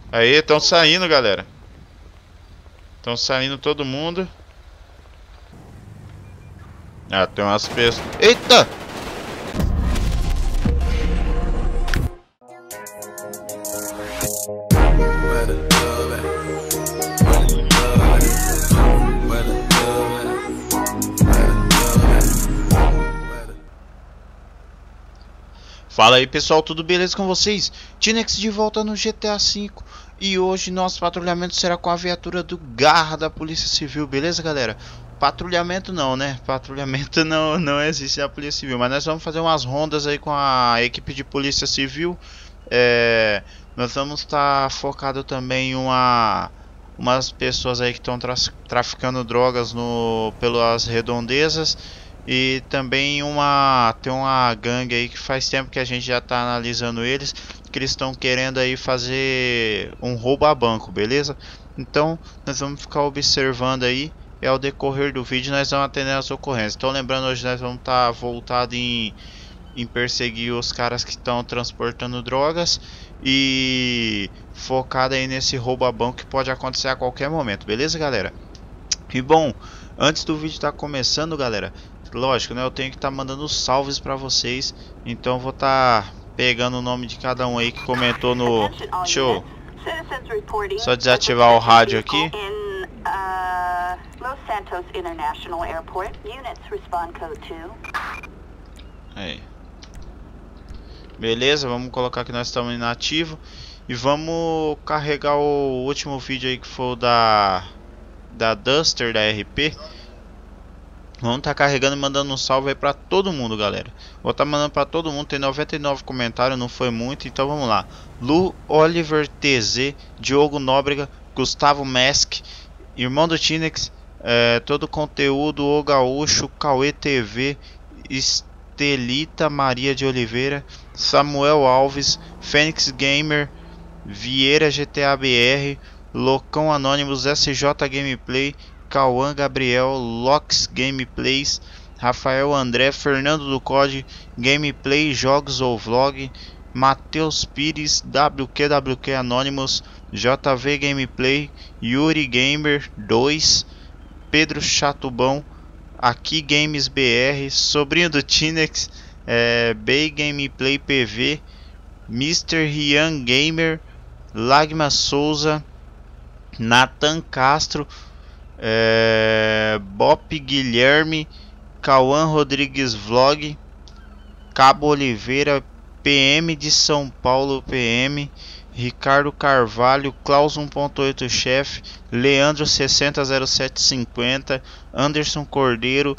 Aí, estão saindo, galera. Estão saindo todo mundo. Ah, tem umas pessoas. Eita! Fala aí pessoal, tudo beleza com vocês? Tinex de volta no GTA V e hoje nosso patrulhamento será com a viatura do Garra da Polícia Civil, beleza galera? Patrulhamento não, né? Patrulhamento não existe na Polícia Civil, mas nós vamos fazer umas rondas aí com a equipe de Polícia Civil. Nós vamos estar focado também em umas pessoas aí que estão traficando drogas pelas redondezas. E também tem uma gangue aí que faz tempo que a gente já está analisando eles, que eles estão querendo aí fazer um roubo a banco, beleza? Então nós vamos ficar observando aí, e ao decorrer do vídeo nós vamos atender as ocorrências. Então lembrando, hoje nós vamos estar voltado em perseguir os caras que estão transportando drogas e focado aí nesse roubo a banco que pode acontecer a qualquer momento, beleza galera? E bom, antes do vídeo estar começando galera, lógico, né? Eu tenho que estar mandando salves para vocês. Então eu vou estar pegando o nome de cada um aí que comentou no... Deixa eu só desativar o rádio aqui. Aí. Beleza, vamos colocar que nós estamos inativo. E vamos carregar o último vídeo aí que foi o da Duster, da RP. Vamos estar carregando e mandando um salve aí pra todo mundo, galera. Vou estar mandando pra todo mundo. Tem 99 comentários, não foi muito. Então vamos lá. Lu, Oliver TZ, Diogo Nóbrega, Gustavo Mesk, irmão do Tinex, todo conteúdo, O Gaúcho, Cauê TV, Estelita Maria de Oliveira, Samuel Alves, Fênix Gamer, Vieira GTA BR, Locão Anônimos, SJ Gameplay, Cauã Gabriel, Lox Gameplays, Rafael André, Fernando do COD, Gameplay, Jogos ou Vlog, Matheus Pires, WQWQ Anonymous, JV Gameplay, Yuri Gamer 2, Pedro Chatubão, Aqui Games BR, Sobrinho do Tinex, Bay Gameplay PV, Mr. Rian Gamer, Lagma Souza, Nathan Castro, Bop Guilherme, Cauã Rodrigues Vlog, Cabo Oliveira, PM de São Paulo PM, Ricardo Carvalho, Klaus 1.8 Chef, Leandro 600750, Anderson Cordeiro,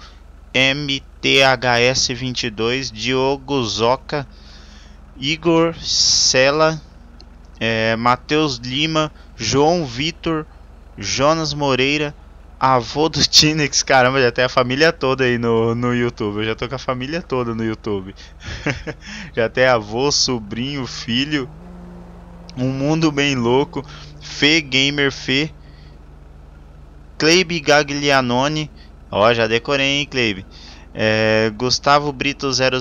MTHS 22, Diogo Zoca, Igor Sela, Matheus Lima, João Vitor, Jonas Moreira, avô do Tinex. Caramba, já tem a família toda aí no YouTube. Eu já tô com a família toda no YouTube. Já tem avô, sobrinho, filho. Um mundo bem louco. Fê Gamer Fê, Cleibe Gaglianoni. Ó, já decorei, hein, Cleibe. Gustavo Brito 000,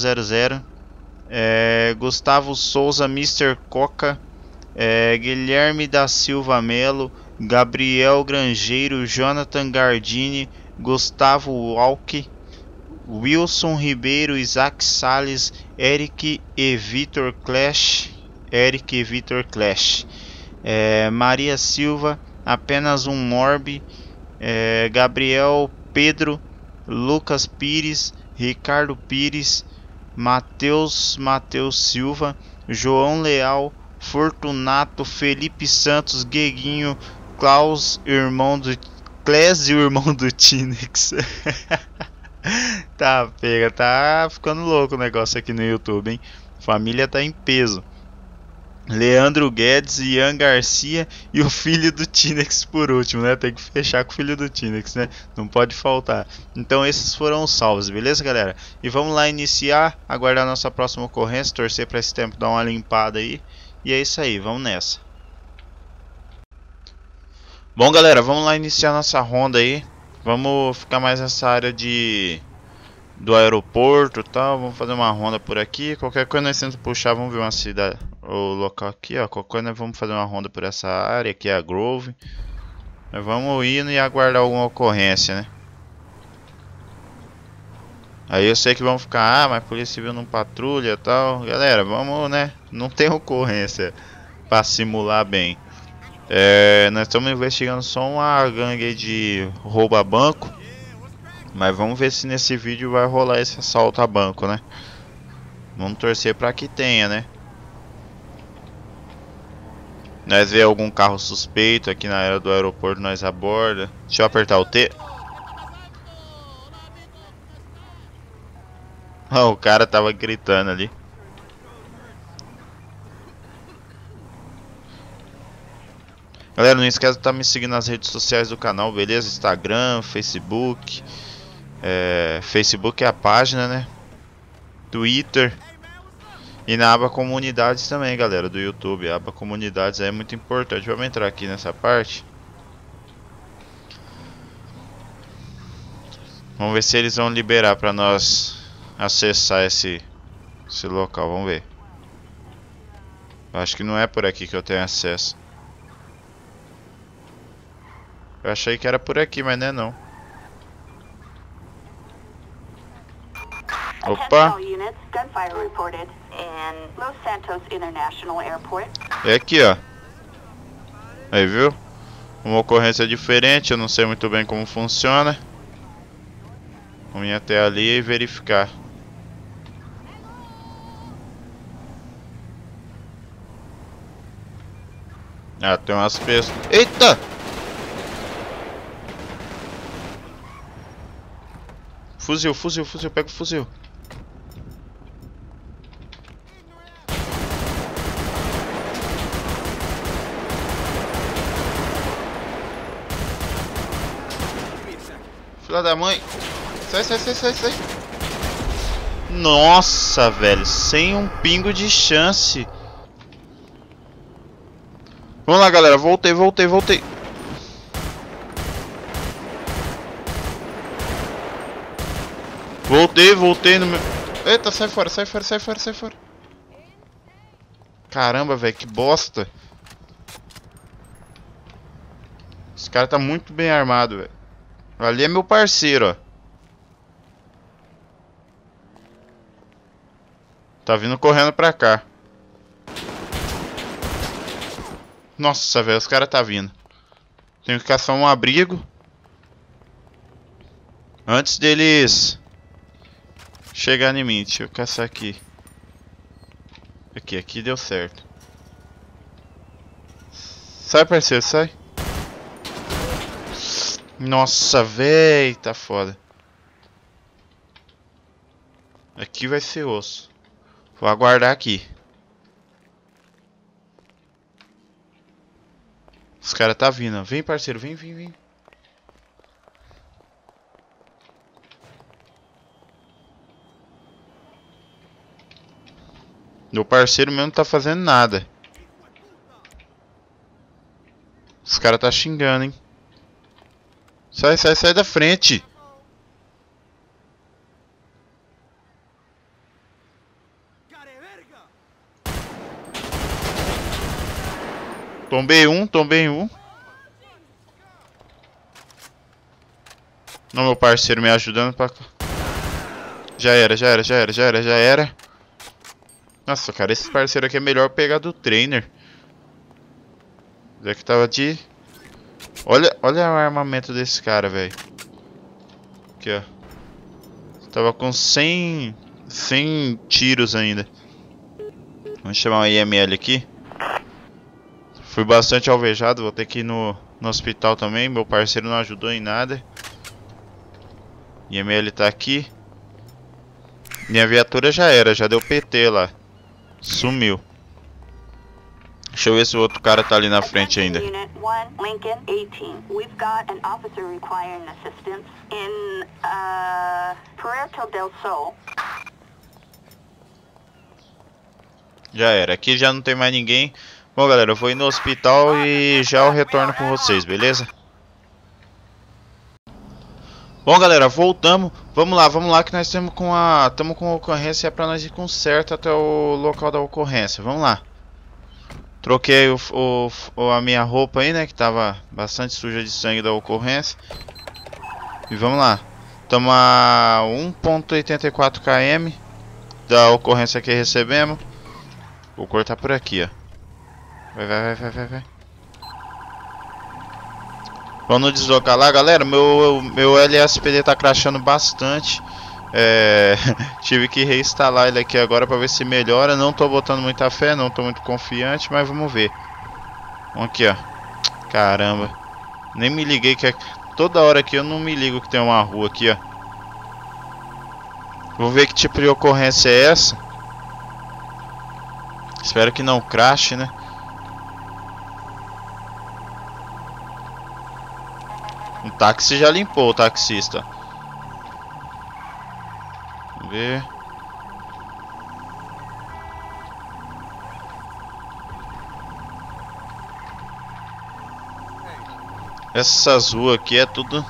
Gustavo Souza Mr. Coca, Guilherme da Silva Melo, Gabriel Grangeiro, Jonathan Gardini, Gustavo Walke, Wilson Ribeiro, Isaac Salles, Eric e Vitor Clash, Maria Silva, Apenas um Morbi, Gabriel Pedro, Lucas Pires, Ricardo Pires, Matheus Silva, João Leal, Fortunato, Felipe Santos, Gueguinho, Klaus, irmão do Tinex. Tá, pega, tá ficando louco o negócio aqui no YouTube, hein? Família tá em peso. Leandro Guedes, Ian Garcia e o filho do Tinex por último, né? Tem que fechar com o filho do Tinex, né? Não pode faltar. Então esses foram os salves, beleza, galera? E vamos lá iniciar, aguardar a nossa próxima ocorrência, torcer para esse tempo dar uma limpada aí. E é isso aí, vamos nessa. Bom galera, vamos lá iniciar nossa ronda aí. Vamos ficar mais nessa área do aeroporto e tal. Vamos fazer uma ronda por aqui. Qualquer coisa nós tentamos puxar, vamos ver uma cidade, o local aqui, ó. Qualquer coisa nós vamos fazer uma ronda por essa área. Aqui é a Grove. Nós vamos indo e aguardar alguma ocorrência, né? Aí eu sei que vão ficar, mas a Polícia Civil não patrulha e tal. Galera, vamos, né? Não tem ocorrência pra simular bem. Nós estamos investigando só uma gangue aí de roubo a banco. Mas vamos ver se nesse vídeo vai rolar esse assalto a banco, né? Vamos torcer pra que tenha, né? Nós vê algum carro suspeito aqui na área do aeroporto, nós aborda. Deixa eu apertar o T. Oh, o cara tava gritando ali. Galera, não esquece de estar me seguindo nas redes sociais do canal, beleza? Instagram, Facebook. Facebook é a página, né? Twitter. E na aba comunidades também, galera, do YouTube. A aba comunidades é muito importante. Vamos entrar aqui nessa parte. Vamos ver se eles vão liberar para nós acessar esse local. Vamos ver. Eu acho que não é por aqui que eu tenho acesso. Eu achei que era por aqui, mas não é não. Opa! É aqui, ó. Aí, viu? Uma ocorrência diferente, eu não sei muito bem como funciona. Vamos ir até ali e verificar. Ah, tem umas pessoas. Eita! Fuzil, fuzil, fuzil, pega o fuzil. Filha da mãe. Sai, sai, sai, sai, sai. Nossa, velho. Sem um pingo de chance. Vamos lá, galera. Voltei, voltei, voltei. Voltei, voltei no meu... Eita, sai fora, sai fora, sai fora, sai fora. Caramba, velho, que bosta. Esse cara tá muito bem armado, velho. Ali é meu parceiro, ó. Tá vindo correndo pra cá. Nossa, velho, os caras tá vindo. Tenho que caçar um abrigo antes deles chegar em mim. Deixa eu caçar aqui. Aqui deu certo. Sai, parceiro, sai. Nossa, véi, tá foda. Aqui vai ser osso. Vou aguardar aqui. Os caras tá vindo. Vem, parceiro, vem, vem, vem. Meu parceiro mesmo não tá fazendo nada. Os caras tá xingando, hein. Sai, sai, sai da frente. Tombei um, tombei um. Não, meu parceiro me ajudando pra... Já era, já era, já era, já era, já era. Nossa, cara, esse parceiro aqui é melhor pegar do trainer. Já que tava de... Olha o armamento desse cara, velho. Aqui, ó. Tava com 100 tiros ainda. Vamos chamar o IML aqui. Fui bastante alvejado, vou ter que ir no hospital também. Meu parceiro não ajudou em nada. IML tá aqui. Minha viatura já era, já deu PT lá. Sumiu. Deixa eu ver se o outro cara tá ali na frente ainda. Já era, aqui já não tem mais ninguém. Bom, galera, eu vou ir no hospital e já eu retorno com vocês, beleza? Bom, galera, voltamos. Vamos lá que nós estamos com a ocorrência pra nós ir com certo até o local da ocorrência. Vamos lá. Troquei a minha roupa aí, né? Que tava bastante suja de sangue da ocorrência. E vamos lá. Estamos a 1,84 km da ocorrência que recebemos. Vou cortar por aqui, ó. Vai. Vamos deslocar lá, galera. Meu LSPD tá crashando bastante. Tive que reinstalar ele aqui agora para ver se melhora. Não tô botando muita fé, não tô muito confiante, mas vamos ver. Vamos aqui, ó. Caramba. Nem me liguei que toda hora aqui eu não me ligo que tem uma rua aqui, ó. Vou ver que tipo de ocorrência é essa. Espero que não crash, né? Um táxi já limpou o taxista. Vamos ver. Essas ruas aqui é tudo...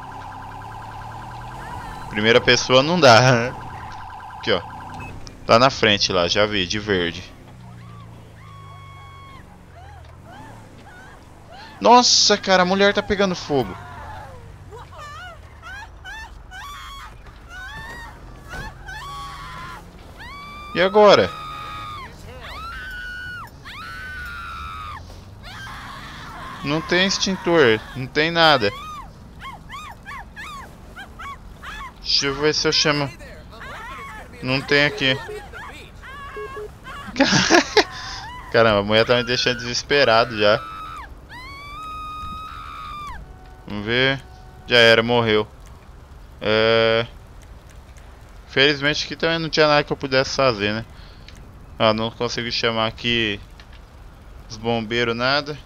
Primeira pessoa não dá. Aqui, ó. Tá na frente lá, já vi, de verde. Nossa, cara, a mulher tá pegando fogo. E agora? Não tem extintor, não tem nada. Deixa eu ver se eu chamo. Não tem aqui. Caramba, a mulher tá me deixando desesperado já. Vamos ver. Já era, morreu. Felizmente aqui também não tinha nada que eu pudesse fazer, né? Ah, não consigo chamar aqui os bombeiros, nada.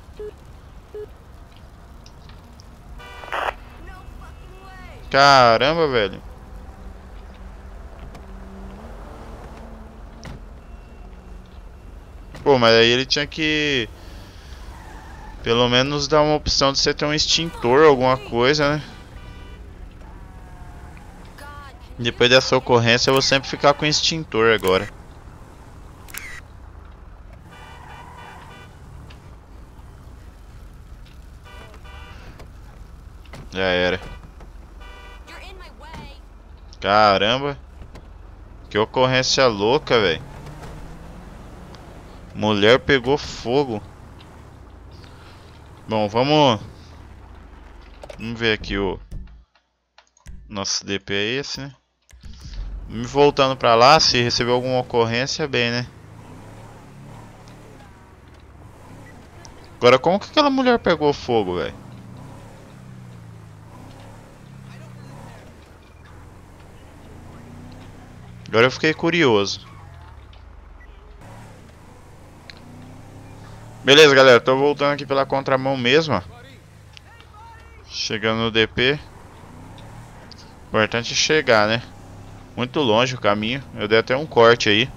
Caramba, velho. Pô, mas aí ele tinha que pelo menos dar uma opção de você ter um extintor, alguma coisa, né? Depois dessa ocorrência eu vou sempre ficar com extintor agora. Já era. Caramba. Que ocorrência louca, velho. Mulher pegou fogo. Bom, vamos ver aqui o nosso DP é esse, né? Me voltando pra lá, se receber alguma ocorrência, bem, né? Agora, como que aquela mulher pegou fogo, velho? Agora eu fiquei curioso. Beleza, galera, tô voltando aqui pela contramão mesmo, ó. Chegando no DP. Importante chegar, né? Muito longe o caminho. Eu dei até um corte aí.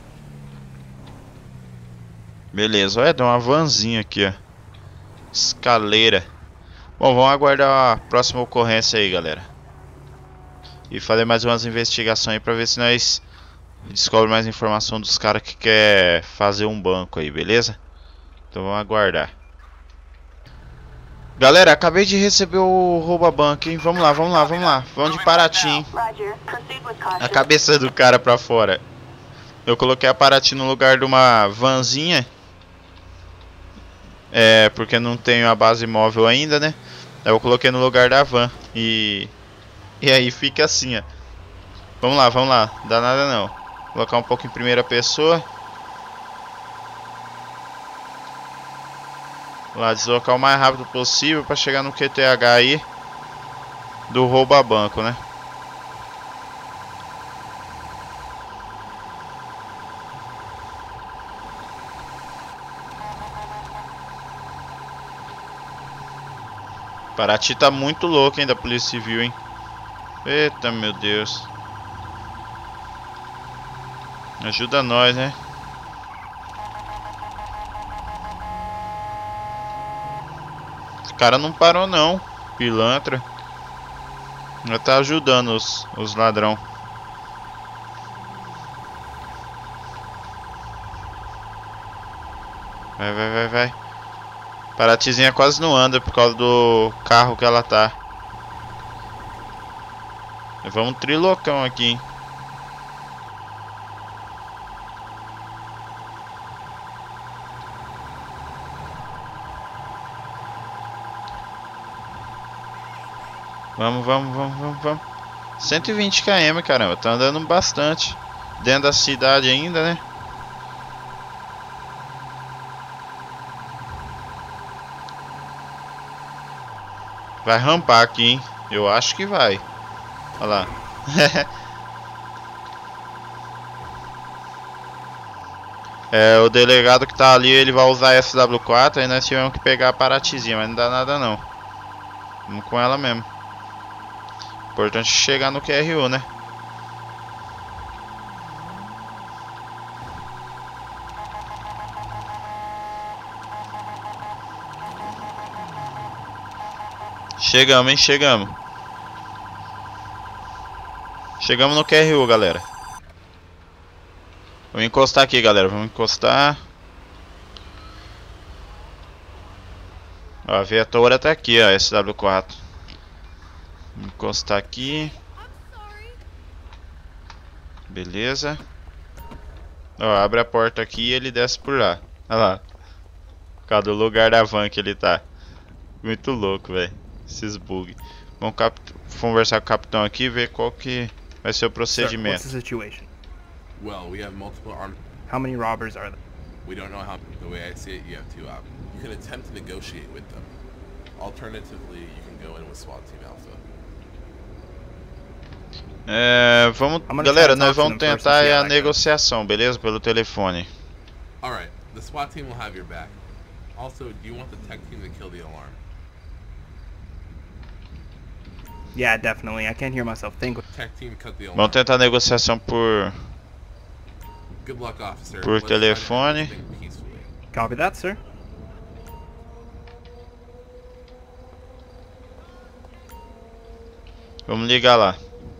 Beleza, olha, deu uma vanzinha aqui, ó. Escaleira. Bom, vamos aguardar a próxima ocorrência aí, galera. E fazer mais umas investigações aí pra ver se nós descobre mais informação dos caras que quer fazer um banco aí, beleza? Então vamos aguardar. Galera, acabei de receber o rouba-banco, hein? Vamos lá. Vamos de Paraty, hein? A cabeça do cara pra fora. Eu coloquei a Paraty no lugar de uma vanzinha. Porque não tenho a base móvel ainda, né? Eu coloquei no lugar da van. E aí fica assim, ó. Vamos lá. Dá nada não. Vou colocar um pouco em primeira pessoa. Lá, deslocar o mais rápido possível para chegar no QTH aí do rouba-banco, né? Paraty tá muito louco, hein, da Polícia Civil, hein? Eita, meu Deus. Ajuda nós, né? O cara não parou não, pilantra. Já tá ajudando os ladrão. Vai, vai, vai, vai. Paratizinha quase não anda por causa do carro que ela tá. Vamos um trilocão aqui, hein? Vamos, vamos, vamos, vamos, vamos. 120 km, caramba. Tá andando bastante. Dentro da cidade ainda, né? Vai rampar aqui, hein? Eu acho que vai. Olha lá. É, o delegado que tá ali, ele vai usar a SW4. Aí nós tivemos que pegar a Paratizinha, mas não dá nada não. Vamos com ela mesmo. Importante chegar no QRU, né? Chegamos, hein? Chegamos. Chegamos no QRU, galera. Vamos encostar aqui, galera. Vamos encostar. Ó, a viatura tá aqui, ó. SW4. Vamos encostar aqui. Beleza. Ó, abre a porta aqui e ele desce por lá. Olha lá. Por causa do lugar da van que ele tá. Muito louco, velho. Esses bugs. Vamos conversar com o capitão aqui e ver qual que vai ser o procedimento. Sir, what's the situation? Well, we have multiple armed. How many robbers are there? We don't know how. The way I see it, you have two options. You can attempt to negotiate with them. Alternatively, you can go in with SWAT Team Alpha. Vamos, galera, nós vamos tentar a negociação, beleza? Pelo telefone. All right, the SWAT team will have your back. Also, do you want the tech team to kill the alarm? Yeah, definitely. I can't hear myself think. Tech team cut the alarm. Vamos tentar a negociação por Good luck, officer. por Let's try to telefone. end everything peacefully. Copy that, sir. Vamos ligar lá.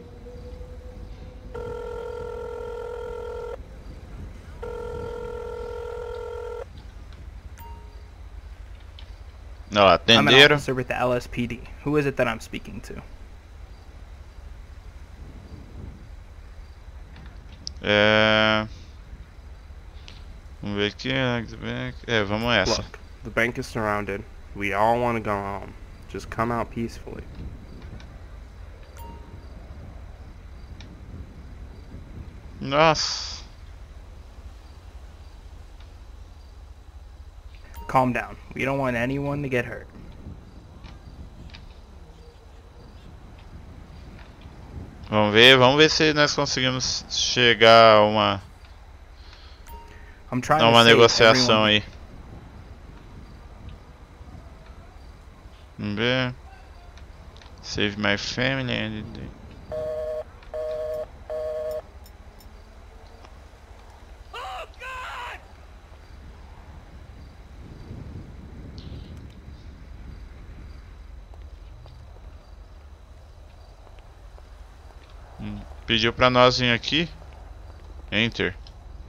Ó, I'm an atenderam. officer with the LSPD. Who is it that I'm speaking to? Vamos ver aqui. Vamos essa. Look, the bank is surrounded. We all want to go home. Just come out peacefully. Nossa. Calm down. We don't want anyone to get hurt. Vamos ver se nós conseguimos chegar a uma I'm trying to save negociação everyone. aí. Vamos ver. Save my family and... Pediu pra nós vir aqui. Enter.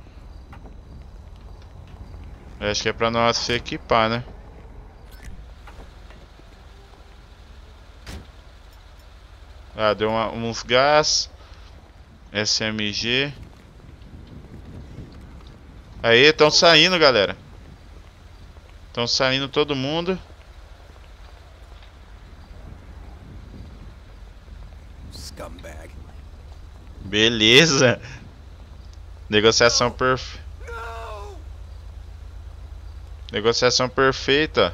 Acho que é pra nós se equipar, né? Ah, deu uns gás. SMG. Aí, estão saindo, galera. Estão saindo todo mundo. Scumbag. Beleza. Negociação perfeita. Negociação perfeita.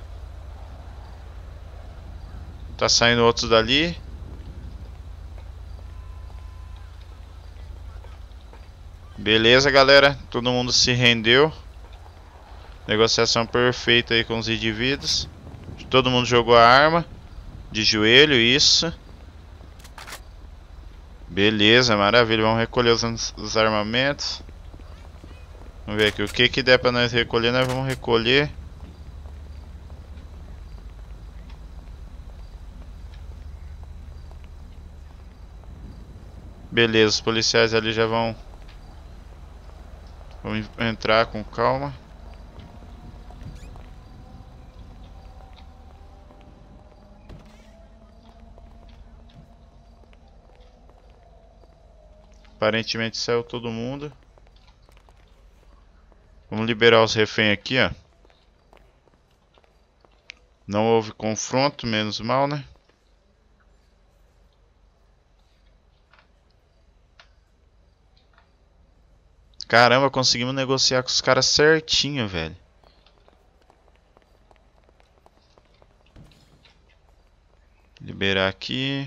Tá saindo outros dali. Beleza, galera. Todo mundo se rendeu. Negociação perfeita aí com os indivíduos. Todo mundo jogou a arma. De joelho, isso. Beleza, maravilha. Vamos recolher os armamentos. Vamos ver aqui. O que der pra nós recolher, nós vamos recolher. Beleza, os policiais ali já vão entrar com calma. Aparentemente saiu todo mundo. Vamos liberar os reféns aqui, ó. Não houve confronto, menos mal, né? Caramba, conseguimos negociar com os caras certinho, velho. Liberar aqui.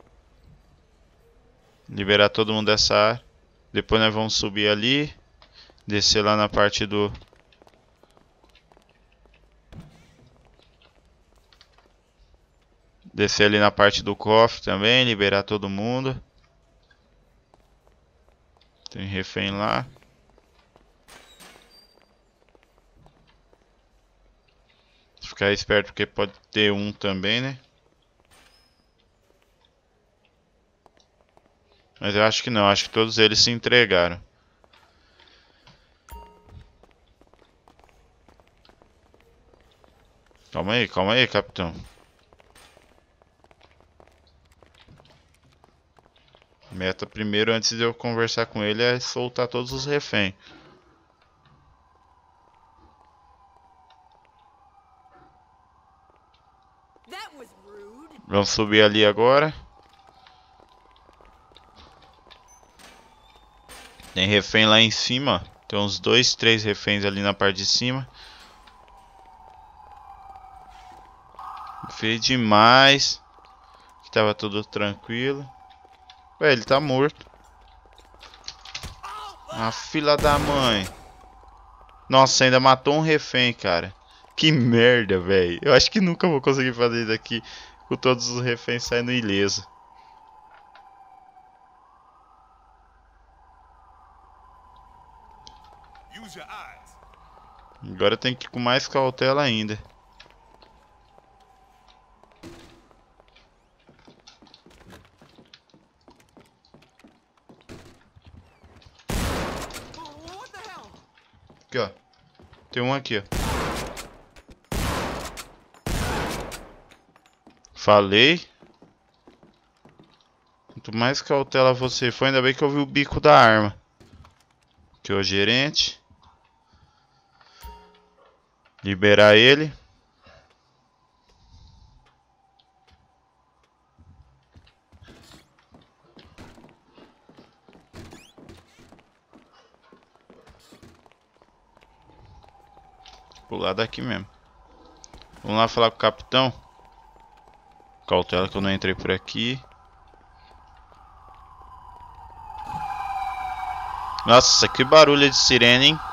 Liberar todo mundo dessa área. Depois nós vamos subir ali. Descer lá na parte do... Descer ali na parte do cofre também. Liberar todo mundo. Tem refém lá. Ficar esperto porque pode ter um também, né? Mas eu acho que não, acho que todos eles se entregaram. Calma aí, capitão. Meta primeiro, antes de eu conversar com ele, é soltar todos os reféns. Vamos subir ali agora. Tem refém lá em cima. Tem uns 2, 3 reféns ali na parte de cima. Feio demais. Aqui tava tudo tranquilo. Ué, ele tá morto. A fila da mãe. Nossa, ainda matou um refém, cara. Que merda, velho. Eu acho que nunca vou conseguir fazer isso aqui com todos os reféns saindo ileso. Agora tem que ir com mais cautela ainda. Aqui, ó. Tem um aqui, ó. Falei. Quanto mais cautela você for, ainda bem que eu vi o bico da arma. Aqui é o gerente. Liberar ele. Pular daqui mesmo. Vamos lá falar com o capitão. Cautela que eu não entrei por aqui. Nossa, que barulho de sirene, hein?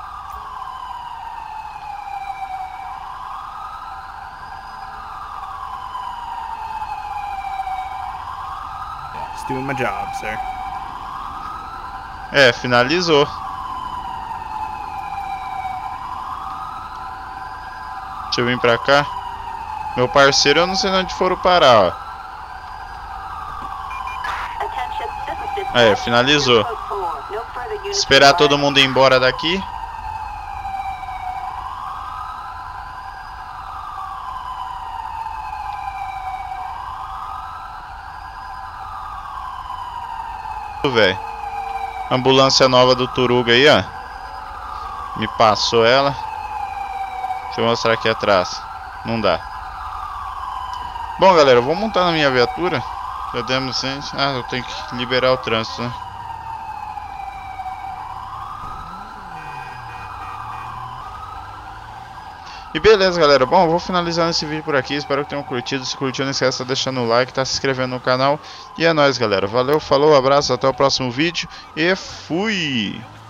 Just doing my job, sir. É, finalizou. Deixa eu vir pra cá. Meu parceiro, eu não sei onde foram parar, ó. É, finalizou. Esperar todo mundo ir embora daqui. Velho. Ambulância nova do Turuga aí, ó. Me passou ela. Deixa eu mostrar aqui atrás. Não dá. Bom, galera, eu vou montar na minha viatura. Já demos gente. Ah, eu tenho que liberar o trânsito, né? E beleza, galera. Bom, eu vou finalizando esse vídeo por aqui. Espero que tenham curtido. Se curtiu, não esqueça de deixar o like, tá se inscrevendo no canal. E é nóis, galera. Valeu, falou, abraço, até o próximo vídeo. E fui!